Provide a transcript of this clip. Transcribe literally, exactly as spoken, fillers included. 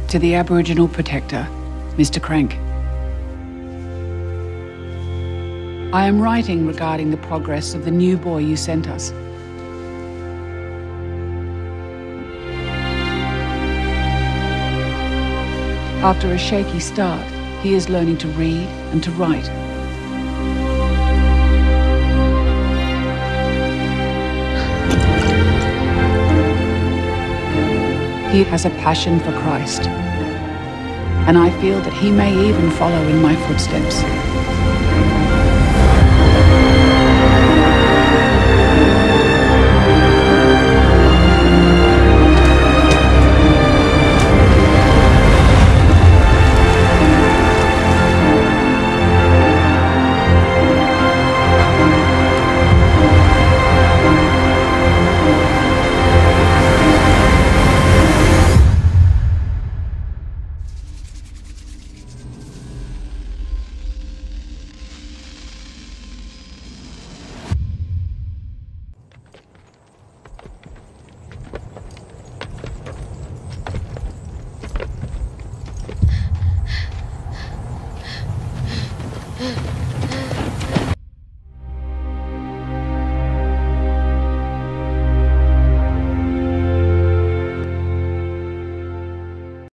To the Aboriginal protector, Mister Crank. I am writing regarding the progress of the new boy you sent us. After a shaky start, he is learning to read and to write. He has a passion for Christ, and I feel that he may even follow in my footsteps.